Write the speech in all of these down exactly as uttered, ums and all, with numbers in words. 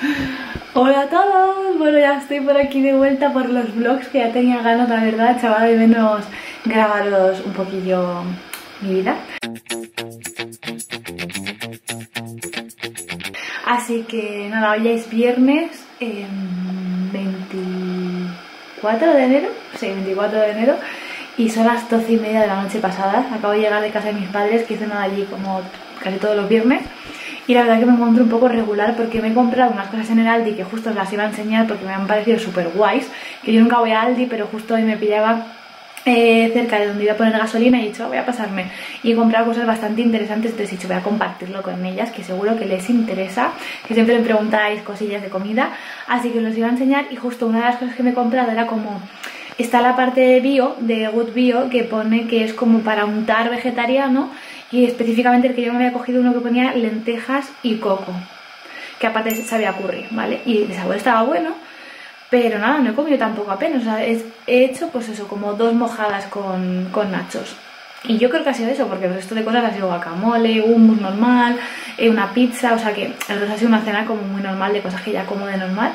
Hola a todos, bueno, ya estoy por aquí de vuelta por los vlogs que ya tenía ganas, la verdad, chaval, de menos grabaros un poquillo mi vida. Así que nada, hoy ya es viernes, eh, veinticuatro de enero, sí, veinticuatro de enero, y son las doce y media de la noche pasadas. Acabo de llegar de casa de mis padres, que cenan allí como casi todos los viernes. Y la verdad que me encuentro un poco regular porque me he comprado unas cosas en el Aldi que justo os las iba a enseñar porque me han parecido súper guays. Que yo nunca voy a Aldi, pero justo hoy me pillaba eh, cerca de donde iba a poner gasolina y he dicho, voy a pasarme. Y he comprado cosas bastante interesantes, entonces he dicho, voy a compartirlo con ellas, que seguro que les interesa. Que siempre me preguntáis cosillas de comida, así que os los iba a enseñar. Y justo una de las cosas que me he comprado era como... Está la parte de bio, de Good Bio, que pone que es como para untar vegetariano. Y específicamente el que yo me había cogido uno que ponía lentejas y coco, que aparte sabía curry, ¿vale? Y el sabor estaba bueno, pero nada, no he comido tampoco apenas. O sea, es, he hecho pues eso, como dos mojadas con, con nachos. Y yo creo que ha sido eso, porque el resto de cosas ha sido guacamole, hummus normal, eh, una pizza, o sea que el resto ha sido una cena como muy normal, de cosas que ya como de normal.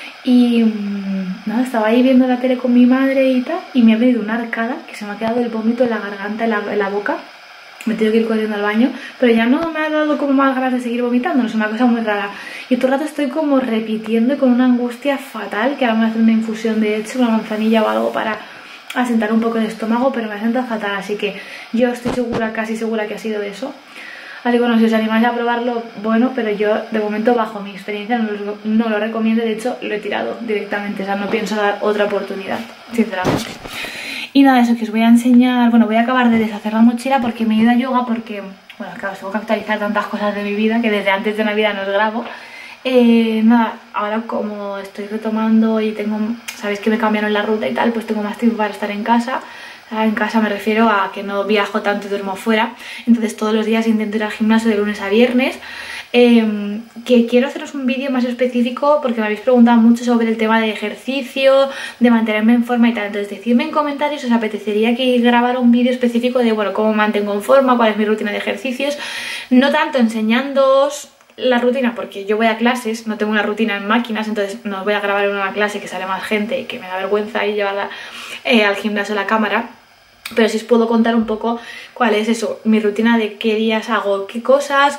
Y mmm, nada, estaba ahí viendo la tele con mi madre y tal, y me ha venido una arcada que se me ha quedado el vómito en la garganta, en la, en la boca. Me he tenido que ir corriendo al baño, pero ya no me ha dado como más ganas de seguir vomitando, no es una cosa muy rara. Y todo el rato estoy como repitiendo y con una angustia fatal, que ahora me voy a hacer una infusión de hecho, una manzanilla o algo para asentar un poco el estómago, pero me siento fatal, así que yo estoy segura, casi segura que ha sido eso. Así que bueno, si os animáis a probarlo, bueno, pero yo de momento bajo mi experiencia no lo, no lo recomiendo, de hecho lo he tirado directamente, o sea, no pienso dar otra oportunidad, sinceramente. Y nada, eso que os voy a enseñar, bueno, voy a acabar de deshacer la mochila porque me he ido a yoga porque, bueno, claro, tengo que actualizar tantas cosas de mi vida que desde antes de Navidad no os grabo. Eh, nada, ahora como estoy retomando y tengo, sabéis que me cambiaron la ruta y tal, pues tengo más tiempo para estar en casa. En casa me refiero a que no viajo tanto y duermo fuera, entonces todos los días intento ir al gimnasio de lunes a viernes. Eh, que quiero haceros un vídeo más específico porque me habéis preguntado mucho sobre el tema de ejercicio, de mantenerme en forma y tal, entonces decidme en comentarios si os apetecería que grabara un vídeo específico de, bueno, cómo me mantengo en forma, cuál es mi rutina de ejercicios, no tanto enseñándoos la rutina porque yo voy a clases, no tengo una rutina en máquinas, entonces no os voy a grabar en una clase que sale más gente y que me da vergüenza y llevarla eh, al gimnasio la cámara. Pero sí os puedo contar un poco cuál es eso, mi rutina de qué días hago qué cosas,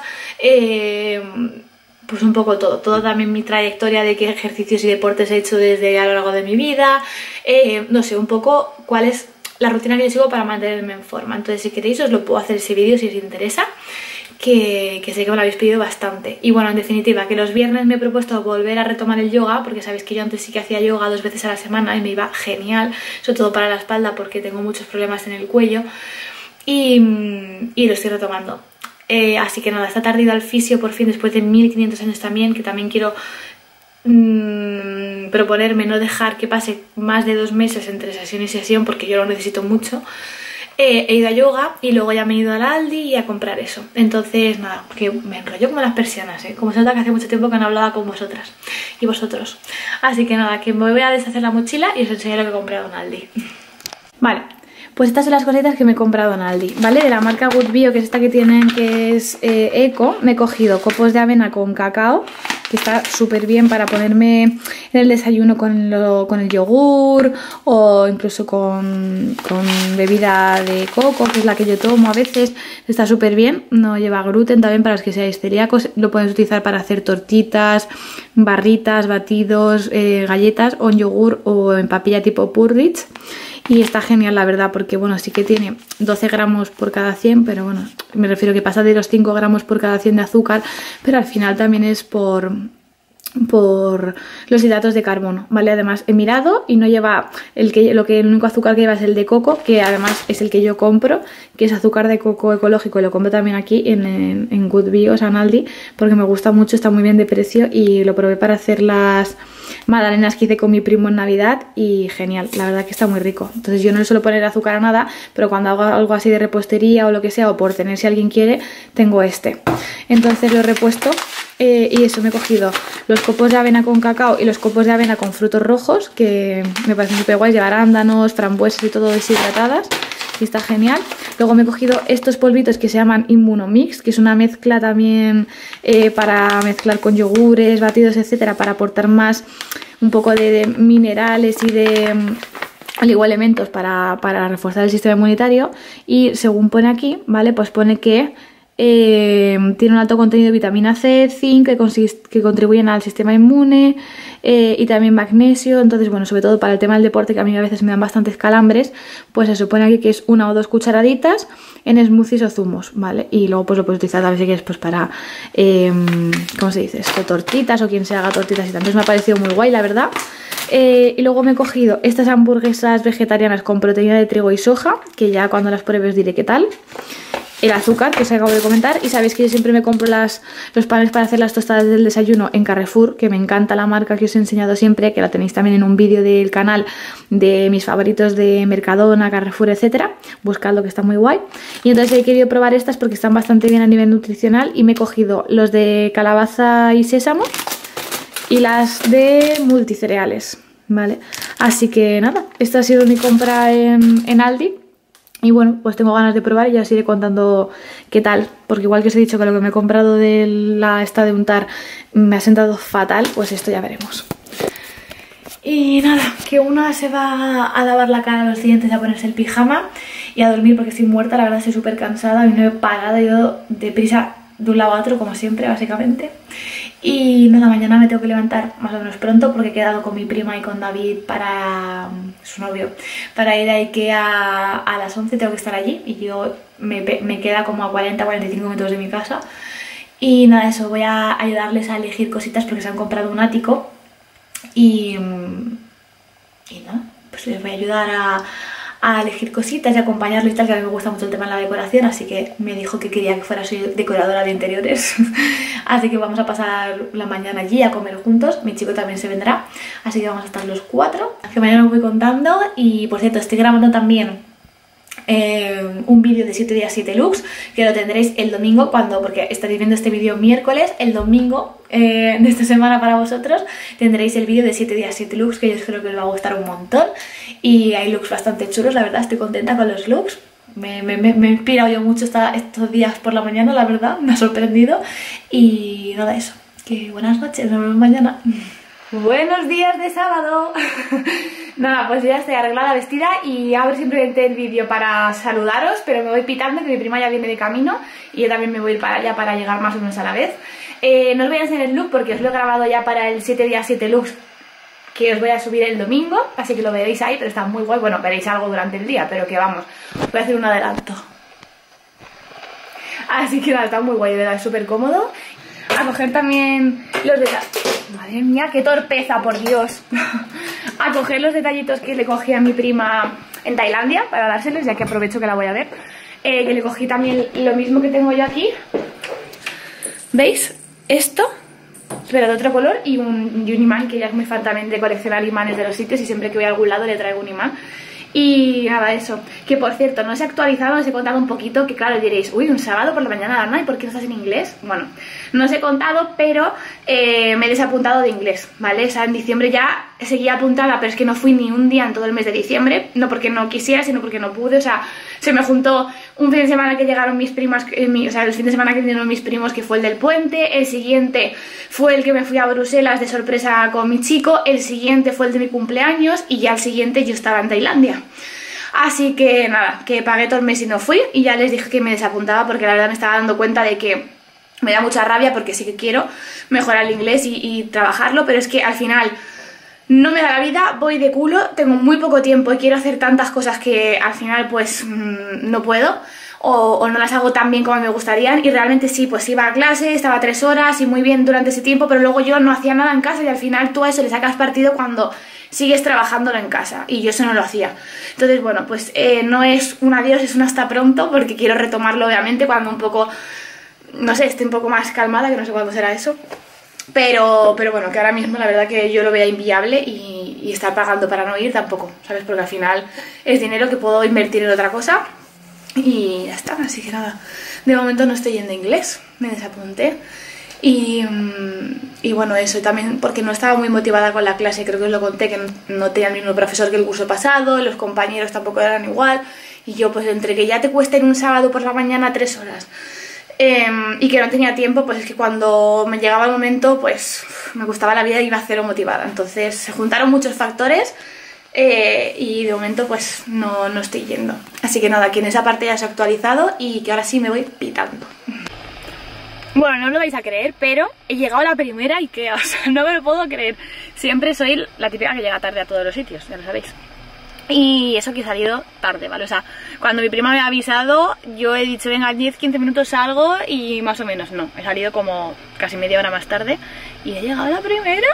eh, pues un poco todo, todo también mi trayectoria de qué ejercicios y deportes he hecho desde a lo largo de mi vida, eh, no sé, un poco cuál es la rutina que yo sigo para mantenerme en forma. Entonces si queréis os lo puedo hacer ese vídeo si os interesa, que, que sé que me lo habéis pedido bastante. Y bueno, en definitiva, que los viernes me he propuesto volver a retomar el yoga, porque sabéis que yo antes sí que hacía yoga dos veces a la semana y me iba genial, sobre todo para la espalda porque tengo muchos problemas en el cuello, y, y lo estoy retomando. Eh, así que nada, esta tarde he ido al fisio por fin después de mil quinientos años también, que también quiero mmm, proponerme no dejar que pase más de dos meses entre sesión y sesión porque yo lo necesito mucho. Eh, he ido a yoga y luego ya me he ido al Aldi y a comprar eso. Entonces nada, que me enrollo como las persianas, ¿eh? Como se nota que hace mucho tiempo que no hablaba con vosotras y vosotros. Así que nada, que me voy a deshacer la mochila y os enseñaré lo que he comprado en Aldi. Vale, pues estas son las cositas que me he comprado en Aldi, ¿vale? De la marca Good Bio, que es esta que tienen, que es eh, eco. Me he cogido copos de avena con cacao, que está súper bien para ponerme en el desayuno con, lo, con el yogur o incluso con, con bebida de coco, que es la que yo tomo a veces. Está súper bien, no lleva gluten, también para los que seáis celíacos. Lo podéis utilizar para hacer tortitas, barritas, batidos, eh, galletas o en yogur o en papilla tipo Purrich. Y está genial la verdad porque bueno, sí que tiene doce gramos por cada cien, pero bueno, me refiero que pasa de los cinco gramos por cada cien de azúcar, pero al final también es por... por los hidratos de carbono, ¿vale? Además he mirado y no lleva el que lo que el único azúcar que lleva es el de coco, que además es el que yo compro, que es azúcar de coco ecológico, y lo compro también aquí en, en, en Good Bio, o sea, en Aldi, porque me gusta mucho, está muy bien de precio y lo probé para hacer las magdalenas que hice con mi primo en Navidad y genial, la verdad que está muy rico. Entonces yo no le suelo poner azúcar a nada, pero cuando hago algo así de repostería o lo que sea, o por tener si alguien quiere, tengo este. Entonces lo he repuesto. Eh, y eso, me he cogido los copos de avena con cacao y los copos de avena con frutos rojos, que me parecen súper guays, llevar arándanos, frambuesas y todo deshidratadas. y está genial. Luego me he cogido estos polvitos que se llaman Immunomix, que es una mezcla también eh, para mezclar con yogures, batidos, etcétera, para aportar más un poco de, de minerales y de... al igual elementos para, para reforzar el sistema inmunitario. Y según pone aquí, ¿vale? Pues pone que eh, tiene un alto contenido de vitamina C, zinc, que, que contribuyen al sistema inmune, eh, y también magnesio. Entonces, bueno, sobre todo para el tema del deporte, que a mí a veces me dan bastantes calambres, pues se supone aquí que es una o dos cucharaditas en smoothies o zumos, ¿vale? Y luego pues lo puedes utilizar también si quieres pues para, eh, ¿cómo se dice esto? Tortitas, o quien se haga tortitas y tal. Entonces me ha parecido muy guay, la verdad. Eh, y luego me he cogido estas hamburguesas vegetarianas con proteína de trigo y soja, que ya cuando las pruebe os diré qué tal. El azúcar, que os acabo de comentar, y sabéis que yo siempre me compro las, los panes para hacer las tostadas del desayuno en Carrefour, que me encanta la marca que os he enseñado siempre, que la tenéis también en un vídeo del canal de mis favoritos de Mercadona, Carrefour, etcétera. Buscadlo, que está muy guay. Y entonces he querido probar estas porque están bastante bien a nivel nutricional, y me he cogido los de calabaza y sésamo y las de multicereales, ¿vale? Así que nada, esta ha sido mi compra en, en Aldi. Y bueno, pues tengo ganas de probar y ya os iré contando qué tal. Porque igual que os he dicho que lo que me he comprado de la esta de untar me ha sentado fatal, pues esto ya veremos. Y nada, que una se va a lavar la cara, los dientes, a ponerse el pijama y a dormir porque estoy muerta, la verdad estoy súper cansada y no he parado yo deprisa de un lado a otro, como siempre, básicamente. Y nada, mañana me tengo que levantar más o menos pronto porque he quedado con mi prima y con David, para su novio, para ir a Ikea a las once. Tengo que estar allí y yo me, me queda como a cuarenta a cuarenta y cinco minutos de mi casa. Y nada, eso, voy a ayudarles a elegir cositas porque se han comprado un ático. Y, y nada, pues les voy a ayudar a... a elegir cositas y acompañarlo y tal, que a mí me gusta mucho el tema de la decoración, así que me dijo que quería que fuera soy decoradora de interiores. Así que vamos a pasar la mañana allí a comer juntos, mi chico también se vendrá, así que vamos a estar los cuatro, que mañana os voy contando. Y por cierto, estoy grabando también eh, un vídeo de siete días siete looks, que lo tendréis el domingo, cuando, porque estaréis viendo este vídeo miércoles, el domingo eh, de esta semana para vosotros tendréis el vídeo de siete días siete looks, que yo creo que os va a gustar un montón. Y hay looks bastante chulos, la verdad, estoy contenta con los looks. Me, me, me he inspirado yo mucho esta, estos días por la mañana, la verdad, me ha sorprendido. Y nada, eso, que buenas noches, nos vemos mañana. Buenos días de sábado. Nada, pues ya estoy arreglada, vestida, y abro simplemente el vídeo para saludaros, pero me voy pitando que mi prima ya viene de camino y yo también me voy a ir para allá para llegar más o menos a la vez. Eh, no os voy a enseñar el look porque os lo he grabado ya para el siete días siete looks, que os voy a subir el domingo, así que lo veréis ahí, pero está muy guay. Bueno, veréis algo durante el día, pero que vamos, os voy a hacer un adelanto. Así que nada, está muy guay, de verdad, es súper cómodo. A coger también los detalles. Madre mía, qué torpeza, por Dios. A coger los detallitos que le cogí a mi prima en Tailandia para dárselos, ya que aprovecho que la voy a ver. Eh, que le cogí también lo mismo que tengo yo aquí. ¿Veis? Esto, pero de otro color, y un, y un imán, que ya es muy fan también de coleccionar imanes de los sitios, y siempre que voy a algún lado le traigo un imán. Y nada, eso, que por cierto, no os he actualizado, os he contado un poquito, que claro, diréis, uy, un sábado por la mañana, Ana, ¿y por qué no estás en inglés? Bueno, no os he contado, pero eh, me he desapuntado de inglés, ¿vale? O sea, en diciembre ya seguía apuntada, pero es que no fui ni un día en todo el mes de diciembre, no porque no quisiera, sino porque no pude. O sea, se me juntó un fin de semana que llegaron mis primas, eh, mi, o sea, el fin de semana que vinieron mis primos, que fue el del puente, el siguiente fue el que me fui a Bruselas de sorpresa con mi chico, el siguiente fue el de mi cumpleaños, y ya el siguiente yo estaba en Tailandia. Así que nada, que pagué todo el mes y no fui, y ya les dije que me desapuntaba porque la verdad me estaba dando cuenta de que me da mucha rabia, porque sí que quiero mejorar el inglés y, y trabajarlo, pero es que al final no me da la vida, voy de culo, tengo muy poco tiempo y quiero hacer tantas cosas que al final pues mmm, no puedo, o, o no las hago tan bien como me gustarían. Y realmente sí, pues iba a clase, estaba tres horas y muy bien durante ese tiempo, pero luego yo no hacía nada en casa, y al final tú a eso le sacas partido cuando sigues trabajándolo en casa, y yo eso no lo hacía. Entonces bueno, pues eh, no es un adiós, es un hasta pronto, porque quiero retomarlo obviamente cuando un poco, no sé, esté un poco más calmada, que no sé cuándo será eso. Pero, pero bueno, que ahora mismo la verdad que yo lo veo inviable, y, y estar pagando para no ir tampoco, ¿sabes? Porque al final es dinero que puedo invertir en otra cosa y ya está. Así que nada, de momento no estoy yendo a inglés, me desapunté. Y, y bueno, eso, y también porque no estaba muy motivada con la clase, creo que os lo conté, que no, no tenía el mismo profesor que el curso pasado, los compañeros tampoco eran igual, Y yo pues entre que ya te cueste en un sábado por la mañana tres horas eh, y que no tenía tiempo, pues es que cuando me llegaba el momento pues me gustaba la vida y iba a cero motivada. Entonces se juntaron muchos factores eh, y de momento pues no, no estoy yendo. Así que nada, que en esa parte ya se ha actualizado y que ahora sí me voy pitando. Bueno, no lo vais a creer, pero he llegado a la primera IKEA, o sea, no me lo puedo creer. Siempre soy la típica que llega tarde a todos los sitios, ya lo sabéis. Y eso que he salido tarde, ¿vale? O sea, cuando mi prima me ha avisado, yo he dicho, venga, diez quince minutos salgo y más o menos no. He salido como casi media hora más tarde y he llegado a la primera.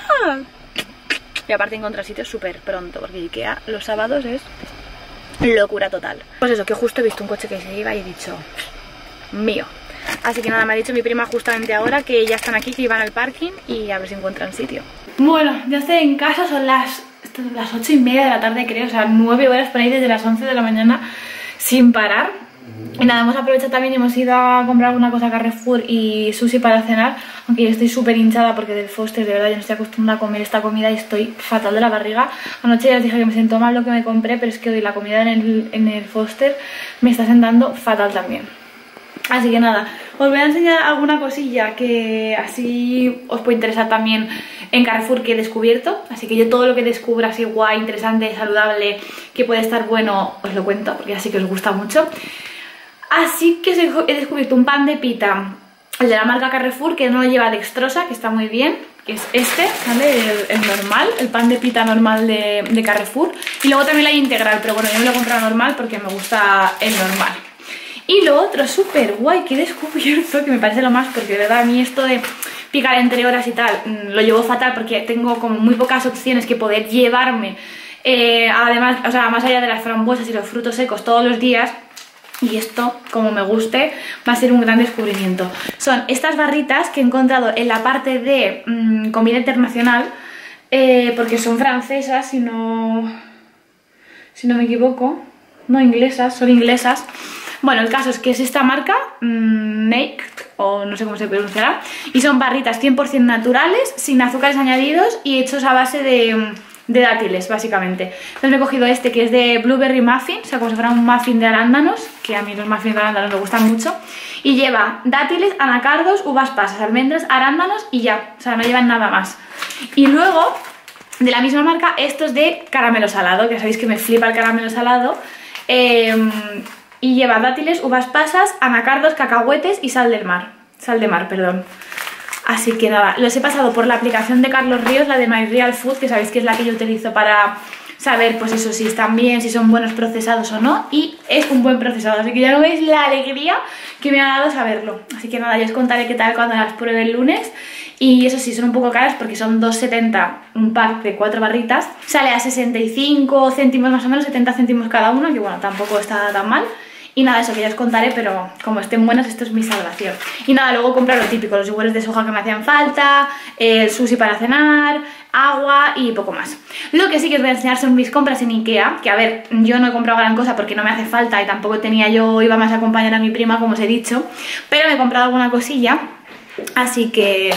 Y aparte encontrar sitios súper pronto, porque IKEA los sábados es locura total. Pues eso, que justo he visto un coche que se iba y he dicho, mío. Así que nada, me ha dicho mi prima justamente ahora que ya están aquí, que iban al parking y a ver si encuentran sitio. Bueno, ya estoy en casa, son las, las ocho y media de la tarde creo, o sea, nueve horas por ahí desde las once de la mañana sin parar. Y nada, hemos aprovechado también y hemos ido a comprar alguna cosa a Carrefour y sushi para cenar, aunque yo estoy súper hinchada porque del Foster, de verdad, yo no estoy acostumbrada a comer esta comida y estoy fatal de la barriga. Anoche ya os dije que me sentó mal lo que me compré, pero es que hoy la comida en el, en el Foster me está sentando fatal también. Así que nada, os voy a enseñar alguna cosilla que así os puede interesar también en Carrefour que he descubierto. Así que yo todo lo que descubra así guay, interesante, saludable, que puede estar bueno, os lo cuento porque así que os gusta mucho. Así que he descubierto un pan de pita, el de la marca Carrefour, que no lleva dextrosa, que está muy bien, que es este, ¿vale? El, el normal, el pan de pita normal de, de Carrefour. Y luego también la integral, pero bueno, yo me lo he comprado normal porque me gusta el normal. Y lo otro súper guay que he descubierto, que me parece lo más, porque de verdad a mí esto de picar entre horas y tal, lo llevo fatal porque tengo como muy pocas opciones que poder llevarme, eh, además, o sea, más allá de las frambuesas y los frutos secos todos los días. Y esto, como me guste, va a ser un gran descubrimiento. Son estas barritas que he encontrado en la parte de mmm, comida internacional, eh, porque son francesas, si no, si no me equivoco, no inglesas, son inglesas. Bueno, el caso es que es esta marca, mmm, Naked, o no sé cómo se pronunciará, y son barritas cien por cien naturales, sin azúcares añadidos y hechos a base de, de dátiles, básicamente. Entonces me he cogido este que es de Blueberry Muffin, o sea, como si fuera un muffin de arándanos, que a mí los muffins de arándanos me gustan mucho, y lleva dátiles, anacardos, uvas pasas, almendras, arándanos y ya, o sea, no llevan nada más. Y luego, de la misma marca, estos de caramelo salado, que sabéis que me flipa el caramelo salado, eh... y lleva dátiles, uvas pasas, anacardos, cacahuetes y sal del mar. Sal de mar, perdón. Así que nada, los he pasado por la aplicación de Carlos Ríos, la de My Real Food, que sabéis que es la que yo utilizo para saber, pues eso, si están bien, si son buenos procesados o no. Y es un buen procesado, así que ya no veis la alegría que me ha dado saberlo. Así que nada, ya os contaré qué tal cuando las pruebe el lunes. Y eso sí, son un poco caras porque son dos setenta un pack de cuatro barritas. Sale a sesenta y cinco céntimos más o menos, setenta céntimos cada uno, que bueno, tampoco está tan mal. Y nada, eso que ya os contaré, pero como estén buenas, esto es mi salvación. Y nada, luego comprar lo típico, los yogures de soja que me hacían falta, el sushi para cenar, agua y poco más. Lo que sí que os voy a enseñar son mis compras en IKEA, que a ver, yo no he comprado gran cosa porque no me hace falta y tampoco tenía yo, iba más a acompañar a mi prima, como os he dicho, pero me he comprado alguna cosilla, así que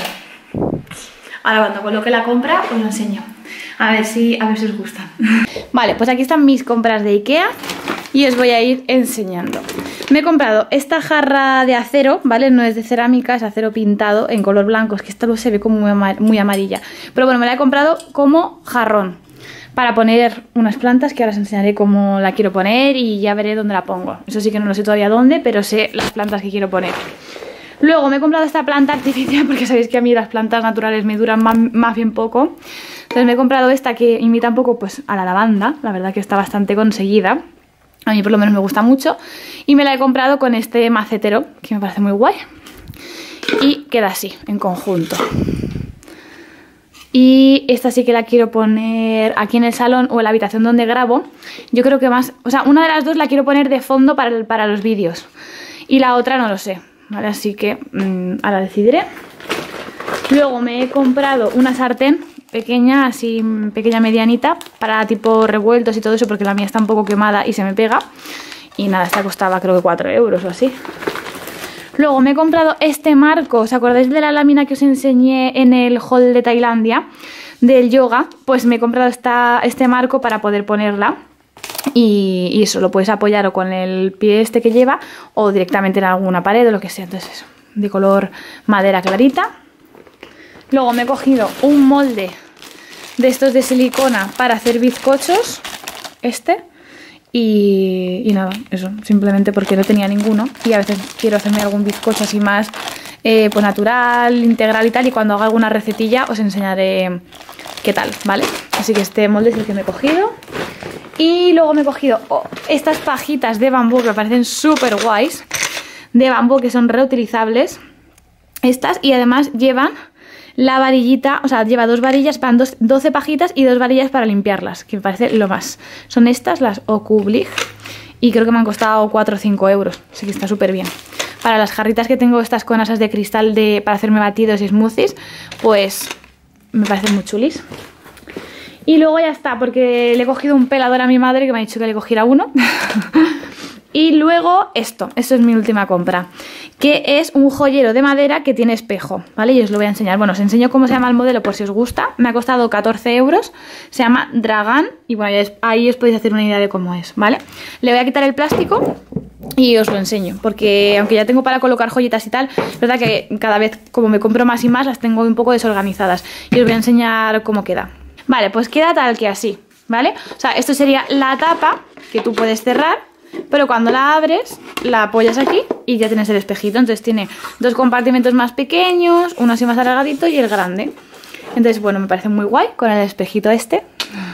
ahora cuando coloque la compra os lo enseño. A ver si, a ver si os gustan. Vale, pues aquí están mis compras de IKEA y os voy a ir enseñando. Me he comprado esta jarra de acero, ¿vale? No es de cerámica, es acero pintado en color blanco. Es que esta luz se ve como muy, amar muy amarilla. Pero bueno, me la he comprado como jarrón para poner unas plantas que ahora os enseñaré cómo la quiero poner y ya veré dónde la pongo. Eso sí que no lo sé todavía dónde, pero sé las plantas que quiero poner. Luego me he comprado esta planta artificial porque sabéis que a mí las plantas naturales me duran más, más bien poco. Entonces me he comprado esta que imita un poco pues a la lavanda, la verdad que está bastante conseguida. A mí por lo menos me gusta mucho. Y me la he comprado con este macetero, que me parece muy guay. Y queda así, en conjunto. Y esta sí que la quiero poner aquí en el salón o en la habitación donde grabo. Yo creo que más... O sea, una de las dos la quiero poner de fondo para, el, para los vídeos. Y la otra no lo sé. Vale, así que mmm, ahora decidiré. Luego me he comprado una sartén pequeña, así pequeña medianita, para tipo revueltos y todo eso, porque la mía está un poco quemada y se me pega. Y nada, esta costaba creo que cuatro euros o así. Luego me he comprado este marco, ¿os acordáis de la lámina que os enseñé en el haul de Tailandia? Del yoga, pues me he comprado esta, este marco para poder ponerla. Y, y eso lo puedes apoyar o con el pie este que lleva o directamente en alguna pared o lo que sea. Entonces eso, de color madera clarita. Luego me he cogido un molde de estos de silicona para hacer bizcochos, este. Y, y nada, eso, simplemente porque no tenía ninguno y a veces quiero hacerme algún bizcocho así más eh, pues natural, integral y tal, y cuando haga alguna recetilla os enseñaré qué tal, ¿vale? Así que este molde es el que me he cogido. Y luego me he cogido oh, estas pajitas de bambú que me parecen súper guays, de bambú, que son reutilizables estas, y además llevan la varillita, o sea, lleva dos varillas, van dos, doce pajitas y dos varillas para limpiarlas, que me parece lo más. Son estas, las Okublig, y creo que me han costado cuatro o cinco euros, así que está súper bien. Para las jarritas que tengo estas con asas de cristal de, para hacerme batidos y smoothies, pues me parecen muy chulis. Y luego ya está, porque le he cogido un pelador a mi madre que me ha dicho que le cogiera uno. Y luego esto, esto es mi última compra, que es un joyero de madera que tiene espejo, ¿vale? Y os lo voy a enseñar. Bueno, os enseño cómo se llama el modelo por si os gusta. Me ha costado catorce euros, se llama Dragan y bueno, ahí os podéis hacer una idea de cómo es, ¿vale? Le voy a quitar el plástico y os lo enseño, porque aunque ya tengo para colocar joyitas y tal, es verdad que cada vez como me compro más y más las tengo un poco desorganizadas y os voy a enseñar cómo queda. Vale, pues queda tal que así, ¿vale? O sea, esto sería la tapa que tú puedes cerrar, pero cuando la abres, la apoyas aquí y ya tienes el espejito. Entonces tiene dos compartimentos más pequeños, uno así más alargadito y el grande. Entonces, bueno, me parece muy guay con el espejito este.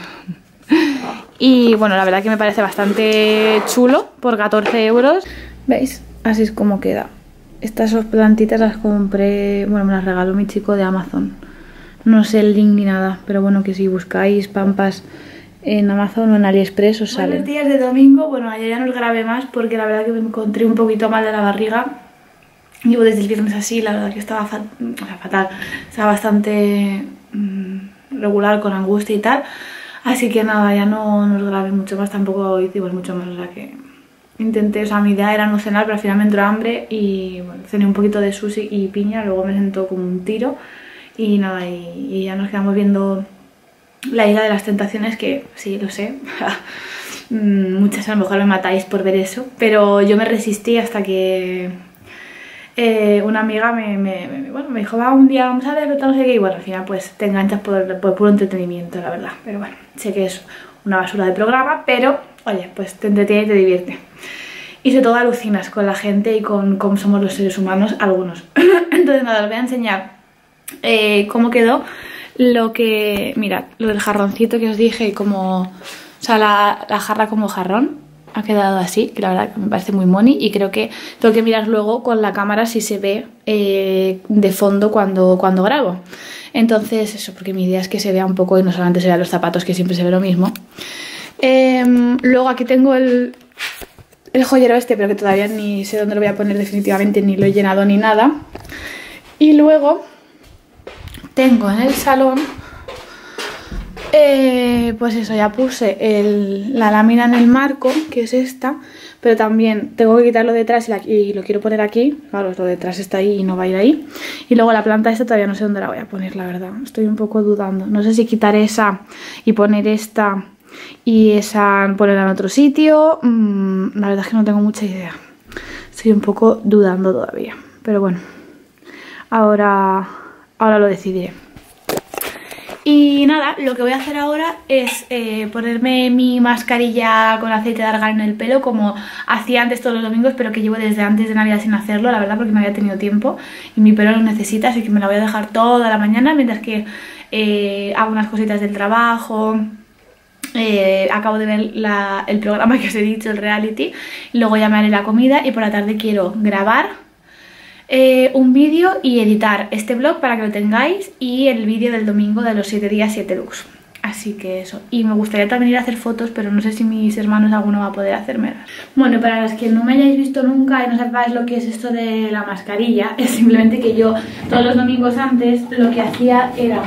Y bueno, la verdad que me parece bastante chulo por catorce euros. ¿Veis? Así es como queda. Estas plantitas las compré, bueno, me las regaló mi chico de Amazon. No sé el link ni nada, pero bueno, que si buscáis pampas en Amazon o en AliExpress os salen. Buenos días de domingo. Bueno, ayer ya no os grabé más porque la verdad que me encontré un poquito mal de la barriga. Llevo desde el viernes así, la verdad que estaba fa o sea, fatal. Estaba bastante mmm, regular, con angustia y tal. Así que nada, ya no, no os grabé mucho más, tampoco hicimos mucho más. O sea que intenté, o sea, mi idea era no cenar, pero al final me entró hambre y bueno, cené un poquito de sushi y piña. Luego me sentó como un tiro y nada, y, y ya nos quedamos viendo La Isla de las Tentaciones, que sí, lo sé, muchas a lo mejor me matáis por ver eso, pero yo me resistí hasta que eh, una amiga me, me, me, bueno, me dijo, va, un día vamos a verlo, no sé qué, y bueno, al final pues te enganchas por, por puro entretenimiento, la verdad. Pero bueno, sé que es una basura de programa, pero oye, pues te entretiene y te divierte. Y sobre todo alucinas con la gente y con cómo somos los seres humanos, algunos. Entonces nada, os voy a enseñar eh, cómo quedó. Lo que, mirad, lo del jarroncito que os dije, como, o sea, la, la jarra como jarrón, ha quedado así, que la verdad me parece muy money y creo que tengo que mirar luego con la cámara si se ve eh, de fondo cuando, cuando grabo. Entonces eso, porque mi idea es que se vea un poco y no solamente se vean los zapatos, que siempre se ve lo mismo. Eh, luego aquí tengo el, el joyero este, pero que todavía ni sé dónde lo voy a poner definitivamente, ni lo he llenado ni nada. Y luego tengo en el salón, eh, pues eso, ya puse el, la lámina en el marco, que es esta, pero también tengo que quitarlo detrás y, la, y lo quiero poner aquí. Claro, lo detrás está ahí y no va a ir ahí. Y luego la planta esta todavía no sé dónde la voy a poner, la verdad. Estoy un poco dudando. No sé si quitar esa y poner esta y esa ponerla en otro sitio. Mm, la verdad es que no tengo mucha idea. Estoy un poco dudando todavía. Pero bueno, ahora... Ahora lo decidiré. Y nada, lo que voy a hacer ahora es eh, ponerme mi mascarilla con aceite de argán en el pelo, como hacía antes todos los domingos, pero que llevo desde antes de Navidad sin hacerlo, la verdad, porque no había tenido tiempo y mi pelo lo necesita, así que me la voy a dejar toda la mañana mientras que eh, hago unas cositas del trabajo. Eh, acabo de ver la, el programa que os he dicho, el reality, luego ya me haré la comida y por la tarde quiero grabar Eh, un vídeo y editar este vlog para que lo tengáis y el vídeo del domingo de los siete días, siete looks. Así que eso. Y me gustaría también ir a hacer fotos, pero no sé si mis hermanos alguno va a poder hacérmelas. Bueno, para los que no me hayáis visto nunca y no sepáis lo que es esto de la mascarilla, es simplemente que yo todos los domingos antes lo que hacía era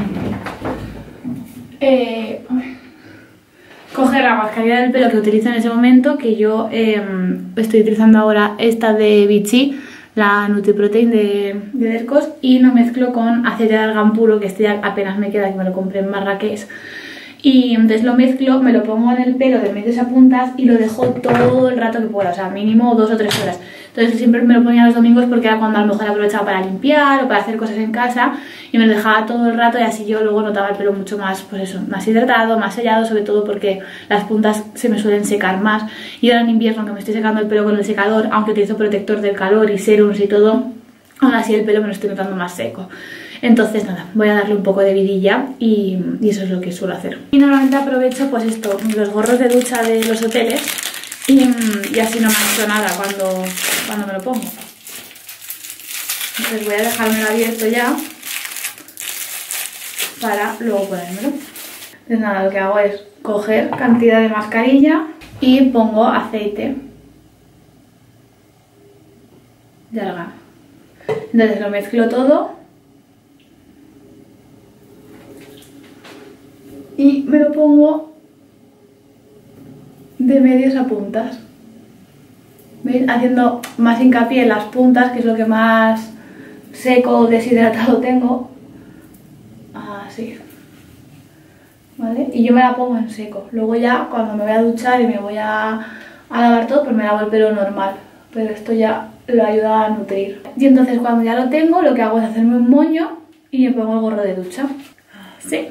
eh, coger la mascarilla del pelo que utilizo en ese momento, que yo eh, estoy utilizando ahora esta de Vichy, la Nutriprotein de, de Dercos, y lo mezclo con aceite de argán puro, que este ya apenas me queda, que me lo compré en Marrakech, Y entonces lo mezclo, me lo pongo en el pelo de medios a puntas y lo dejo todo el rato que pueda, o sea, mínimo dos o tres horas. Entonces siempre me lo ponía los domingos porque era cuando a lo mejor aprovechaba para limpiar o para hacer cosas en casa, y me lo dejaba todo el rato y así yo luego notaba el pelo mucho más, pues eso, más hidratado, más sellado, sobre todo porque las puntas se me suelen secar más. Y ahora en invierno que me estoy secando el pelo con el secador, aunque utilizo protector del calor y serums y todo, aún así el pelo me lo estoy notando más seco. Entonces nada, voy a darle un poco de vidilla y, y eso es lo que suelo hacer. Y normalmente aprovecho pues esto, los gorros de ducha de los hoteles y, y así no mancho nada cuando, cuando me lo pongo. Entonces voy a dejármelo abierto ya para luego ponérmelo. Entonces nada, lo que hago es coger cantidad de mascarilla y pongo aceite de argán. Entonces lo mezclo todo y me lo pongo de medios a puntas. ¿Veis? Haciendo más hincapié en las puntas, que es lo que más seco o deshidratado tengo. Así. ¿Vale? Y yo me la pongo en seco. Luego ya cuando me voy a duchar y me voy a, a lavar todo, pues me lavo el pelo normal. Pero esto ya lo ayuda a nutrir. Y entonces cuando ya lo tengo, lo que hago es hacerme un moño y me pongo el gorro de ducha. Así.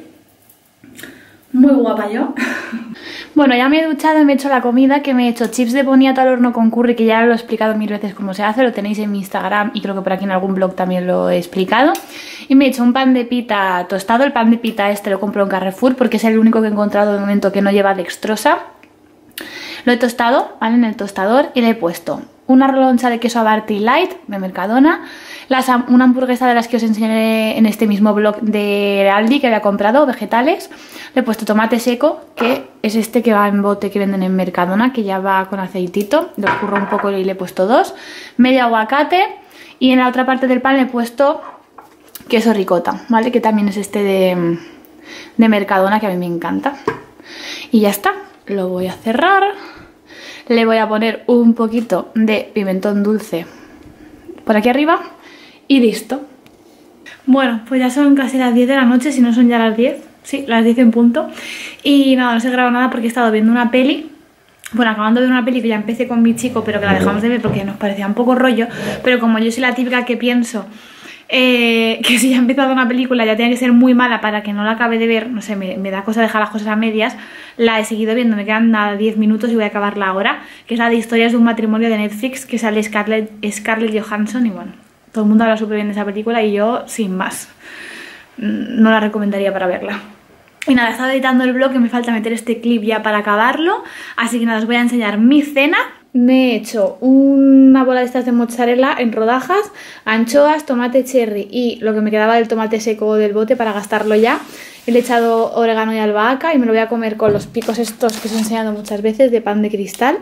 Muy guapa yo. Bueno, ya me he duchado y me he hecho la comida, que me he hecho chips de boniato al horno con curry, que ya lo he explicado mil veces cómo se hace, lo tenéis en mi Instagram y creo que por aquí en algún blog también lo he explicado. Y me he hecho un pan de pita tostado. El pan de pita este lo compro en Carrefour porque es el único que he encontrado de momento que no lleva dextrosa. Lo he tostado, ¿vale? En el tostador, y le he puesto una roloncha de queso Abarty Light de Mercadona, las, una hamburguesa de las que os enseñé en este mismo blog de Aldi que había comprado, vegetales. Le he puesto tomate seco, que es este que va en bote que venden en Mercadona, que ya va con aceitito. Lo escurro un poco y le he puesto dos. Medio aguacate, y en la otra parte del pan le he puesto queso ricota, ¿vale? Que también es este de, de Mercadona, que a mí me encanta. Y ya está, lo voy a cerrar. Le voy a poner un poquito de pimentón dulce por aquí arriba y listo. Bueno, pues ya son casi las diez de la noche, si no son ya las diez. Sí, las diez en punto. Y nada, no os he grabado nada porque he estado viendo una peli. Bueno, acabando de ver una peli que ya empecé con mi chico, pero que la dejamos de ver porque nos parecía un poco rollo. Pero como yo soy la típica que pienso eh, que si ya he empezado una película ya tiene que ser muy mala para que no la acabe de ver, no sé, me, me da cosa dejar las cosas a medias, la he seguido viendo, me quedan nada diez minutos y voy a acabarla ahora, que es la de Historias de un matrimonio de Netflix, que sale Scarlett, Scarlett Johansson, y bueno, todo el mundo habla súper bien de esa película y yo, sin más, no la recomendaría para verla. Y nada, he estado editando el blog, que me falta meter este clip ya para acabarlo, así que nada, os voy a enseñar mi cena. Me he hecho una bola de estas de mozzarella en rodajas, anchoas, tomate cherry y lo que me quedaba del tomate seco del bote para gastarlo ya. Le he echado orégano y albahaca y me lo voy a comer con los picos estos que os he enseñado muchas veces de pan de cristal,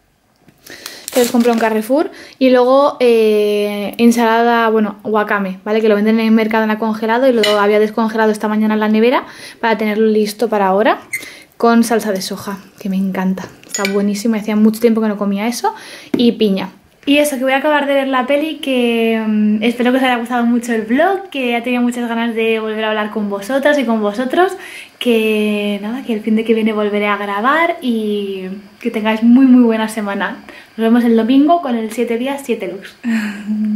que los compro en Carrefour. Y luego eh, ensalada, bueno, wakame, ¿vale? Que lo venden en el Mercadona congelado y lo había descongelado esta mañana en la nevera para tenerlo listo para ahora, con salsa de soja, que me encanta. Está buenísimo, hacía mucho tiempo que no comía eso, y piña. Y eso, que voy a acabar de ver la peli, que um, espero que os haya gustado mucho el vlog, que ya tenía muchas ganas de volver a hablar con vosotras y con vosotros, que nada, que el fin de que viene volveré a grabar y que tengáis muy muy buena semana. Nos vemos el domingo con el siete días, siete looks.